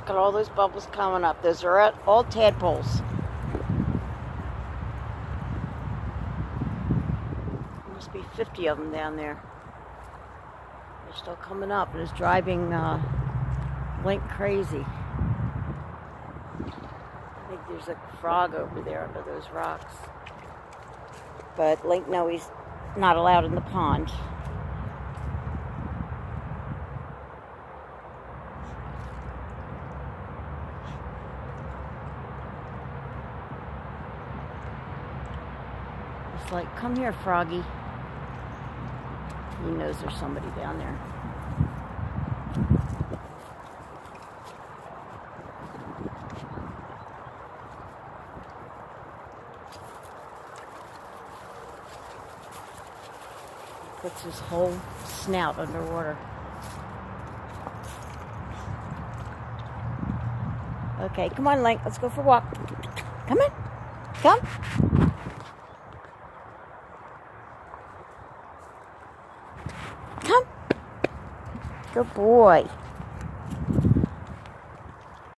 Look at all those bubbles coming up. Those are all tadpoles. Must be 50 of them down there. They're still coming up, and it's driving Link crazy. I think there's a frog over there under those rocks. But Link knows he's not allowed in the pond. It's like, come here, Froggy. He knows there's somebody down there. He puts his whole snout underwater. Okay, come on, Link. Let's go for a walk. Come on. Come. Come. Good boy.